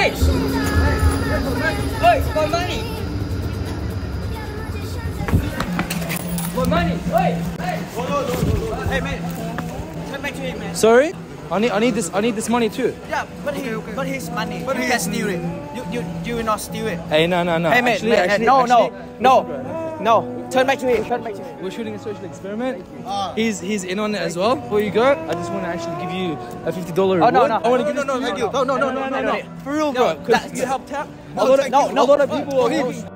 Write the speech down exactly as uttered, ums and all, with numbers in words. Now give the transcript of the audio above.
Hey! Hey, my money! My money! Hey! Hey! Hey, man! Turn back to him, man. Sorry? I need, I need this, I need this money too. Yeah, but he, but his money. But he can steal it. You, you, you will not steal it. Hey, no, no, no. Hey, man, actually, man, actually, no, actually, no, no, no. Turn back to him. Turn back to him. We're shooting a social experiment. He's he's in on it as well. Before you go, I just want to actually give you a fifty dollar Oh reward. no, no, I want to no, give no, this no, to you. no, no, no, no, no, no, no, For real, bro. No, Because that- you helped out. No, A lot of, thank you. a lot of No, people. no, are- no.